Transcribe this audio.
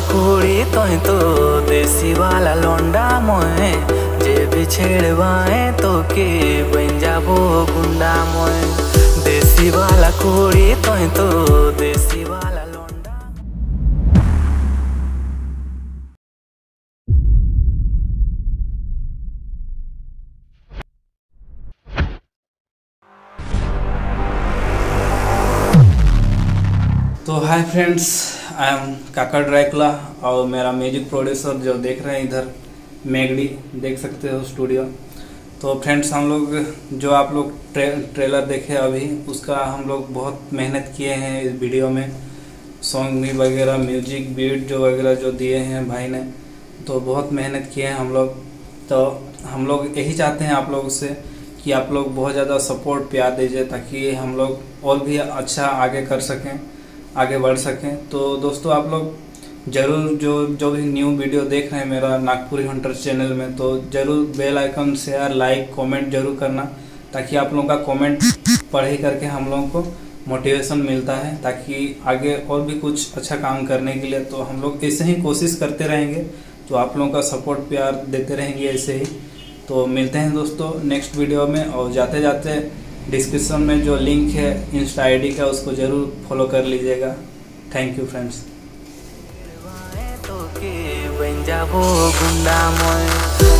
कुड़ी तो देसी वाला लौंडा मोए जे भी छेड़वाए तो के बन जाबो गुंडा मोए। देसी वाला कुड़ी तो देसी वाला लौंडा। तो hi friends, I am Kaka Dracula और मेरा म्यूजिक प्रोड्यूसर जो देख रहे हैं इधर मेगडी देख सकते हो स्टूडियो। तो फ्रेंड्स, हम लोग जो आप लोग ट्रेलर देखे अभी, उसका हम लोग बहुत मेहनत किए हैं इस वीडियो में। सॉन्ग भी वगैरह, म्यूजिक बीट जो वगैरह जो दिए हैं भाई ने, तो बहुत मेहनत किए हैं हम लोग। तो हम लोग यही चाहते हैं आप लोगों से कि आप लोग बहुत ज़्यादा सपोर्ट प्यार दीजिए ताकि हम लोग और भी अच्छा आगे कर सकें, आगे बढ़ सकें। तो दोस्तों, आप लोग ज़रूर जो भी न्यू वीडियो देख रहे हैं मेरा नागपुरी हंटर्स चैनल में, तो ज़रूर bell icon, share, like, comment जरूर करना, ताकि आप लोगों का कमेंट पढ़ ही करके हम लोगों को मोटिवेशन मिलता है, ताकि आगे और भी कुछ अच्छा काम करने के लिए। तो हम लोग ऐसे ही कोशिश करते रहेंगे, तो आप लोगों का सपोर्ट प्यार देते रहेंगे ऐसे ही। तो मिलते हैं दोस्तों नेक्स्ट वीडियो में। और जाते जाते डिस्क्रिप्शन में जो लिंक है इंस्टा आईडी का, उसको ज़रूर फॉलो कर लीजिएगा। Thank you friends. बन जाबो गुंडा मोए।